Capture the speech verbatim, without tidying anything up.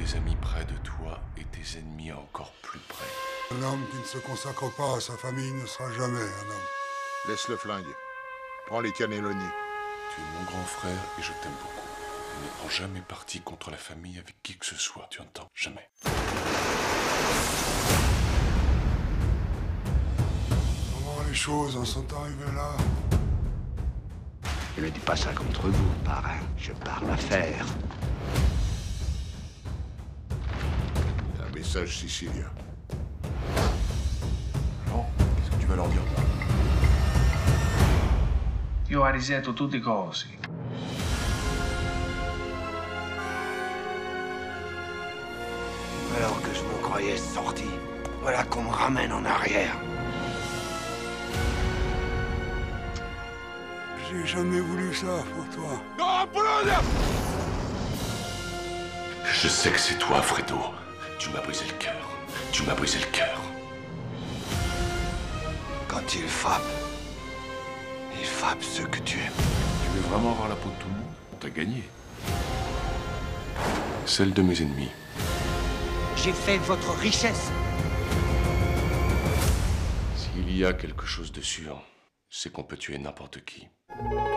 tes amis près de toi et tes ennemis encore plus près. Un homme qui ne se consacre pas à sa famille ne sera jamais un homme. Laisse le flingue. Prends les cannelloni. Tu es mon grand frère et je t'aime beaucoup. Ne prends jamais parti contre la famille avec qui que ce soit, tu entends? Jamais. Comment les choses en sont arrivées là? Je ne dis pas ça contre vous, parrain. Je parle affaires. Un message sicilien. Bon, qu'est-ce que tu vas leur dire? Io ho risetto tutti cosi. Alors que je me croyais sorti, voilà qu'on me ramène en arrière. J'ai jamais voulu ça pour toi. Non, Pologne! Je sais que c'est toi, Fredo. Tu m'as brisé le cœur. Tu m'as brisé le cœur. Quand il frappe, il frappe ceux que tu aimes. Tu veux vraiment avoir la peau de tout le monde? T'as gagné. Celle de mes ennemis. J'ai fait votre richesse. S'il y a quelque chose de sûr, c'est qu'on peut tuer n'importe qui.